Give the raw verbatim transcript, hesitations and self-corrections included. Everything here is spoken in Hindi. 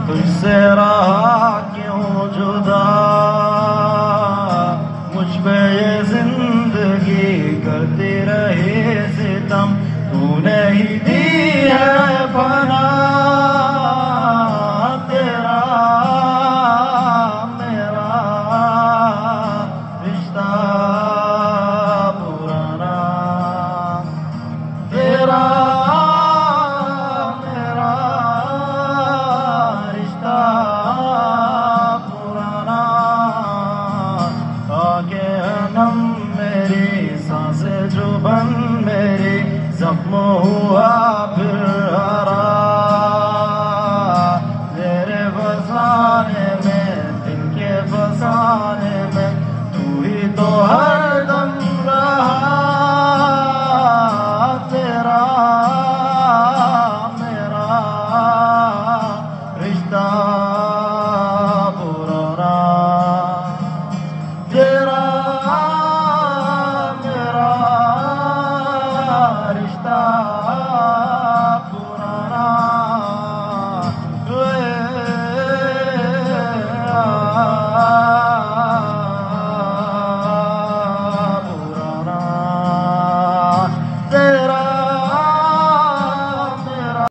तुझसे रहा क्यों जुदा, मुझ पे ये जिंदगी करती रही सितम, तूने ही दी है पना। तेरा मेरा रिश्ता पुराना, तेरा मेरा रिश्ता पुराना। आगे नम मेरी सांसें जुबान मेरी, जख्म हुआ फिर हरा। तेरे फसाने में, दिल के फसाने में, तू ही तो हर दम रहा। तेरा मेरा रिश्ता